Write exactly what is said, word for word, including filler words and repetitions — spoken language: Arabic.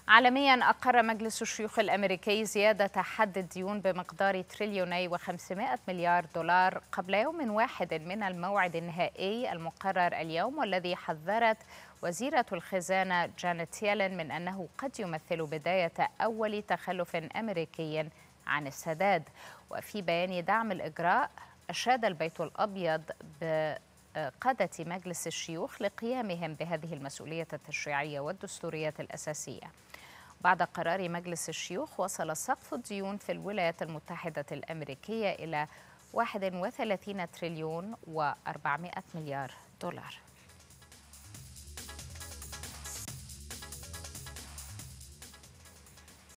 عالميا أقر مجلس الشيوخ الأمريكي زيادة حد الديون بمقدار تريليوني وخمسمائة مليار دولار قبل يوم واحد من الموعد النهائي المقرر اليوم، والذي حذرت وزيرة الخزانة جانيت يellen من أنه قد يمثل بداية أول تخلف أمريكي عن السداد. وفي بيان دعم الإجراء أشاد البيت الأبيض ب قادة مجلس الشيوخ لقيامهم بهذه المسؤولية التشريعية والدستورية الأساسية. بعد قرار مجلس الشيوخ، وصل سقف الديون في الولايات المتحدة الأمريكية إلى واحد وثلاثين تريليون وأربعمائة مليار دولار.